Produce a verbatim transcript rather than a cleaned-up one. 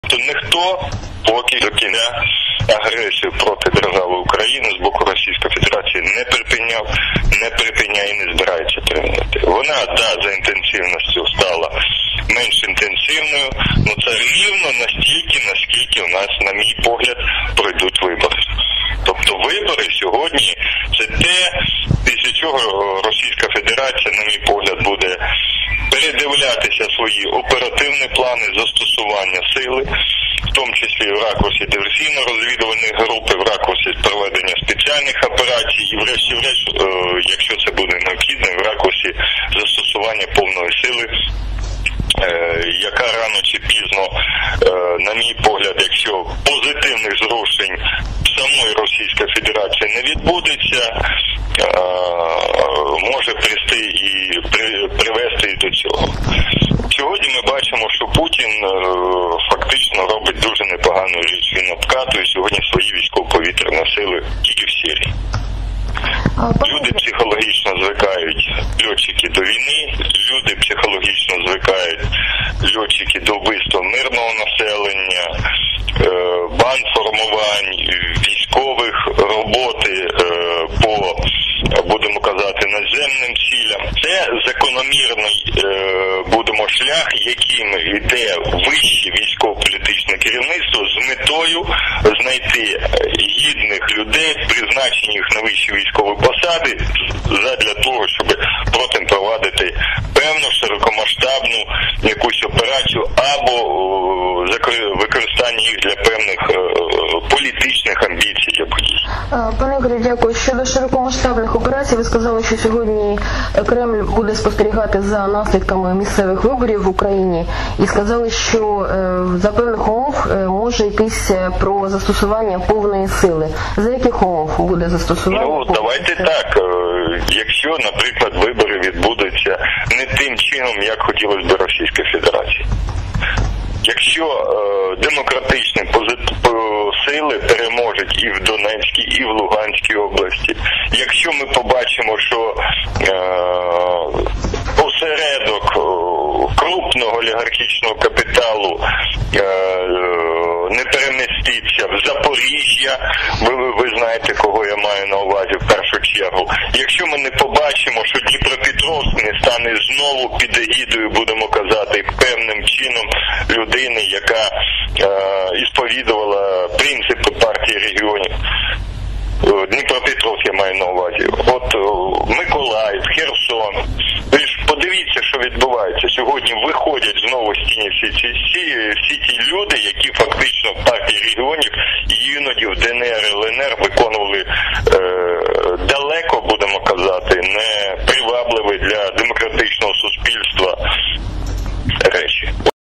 То ніхто поки до кінця агресію проти держави України з боку Російської Федерації не припиняв, не припиняє і не збирається припиняти. Вона, да, за інтенсивністю стала менш інтенсивною, але це рівно настільки, наскільки у нас, на мій погляд, пройдуть вибори. Тобто вибори сьогодні – це те, після чого Російська Федерація, на мій погляд, буде передивлятися свої оперативні плани застосування сили, в тому числі в ракурсі диверсійно-розвідувальних груп, в ракурсі проведення спеціальних операцій і врешті-решт, якщо це буде необхідно, в ракурсі застосування повної сили, яка рано чи пізно, на мій погляд, якщо позитивних зрушень самої Російської Федерації не відбудеться, може привести і привести і до цього. Сьогодні ми бачимо, що Путін фактично робить дуже непогану річ. Він обкатує сьогодні свої військово-повітряні сили тільки в Сирії. Люди психологічно звикають, льотчики, до війни, люди психологічно звикають, льотчики, до вбивства мирного населення, бандформувань, військових роботи по, будемо казати, наземним цілям. Це закономірний, будемо, шлях, яким йде вище військово-політичне керівництво з метою знайти гідних людей, призначені їх на вищі військові посади, задля того, щоб потім провадити певну широкомасштабну якусь операцію або використання їх для певних політичних амбіцій або дій. Пане Ігорю, дякую. Щодо широкомасштабних операцій, ви сказали, що сьогодні Кремль буде спостерігати за наслідками місцевих виборів в Україні і сказали, що за певних умов може йтись про застосування повної сили. За яких умов буде застосування? Ну, давайте так. Якщо, наприклад, вибори відбудуться не тим чином, як хотілося б Російській Федерації. Якщо е, демократичні сили переможуть і в Донецькій, і в Луганській області, якщо ми побачимо, що е, осередок е, крупного олігархічного капіталу е, не переміститься в Запоріжжя, ви, ви знаєте, кого я маю на увазі в першу чергу. Якщо ми не побачимо, що Дніпропетровськ не стане знову під егідою, будемо казати, певним чином людини, яка е, ісповідувала принципи партії регіонів. Дніпропетровськ я маю на увазі. От Миколаїв, Херсон. Ви ж подивіться, що відбувається. Сьогодні виходять знову з тіні всі ці, всі, всі ті люди, які фактично в партії регіонів і іноді в Д Н Р, Л Н Р виконували е, далеко, будемо казати, не привабливий для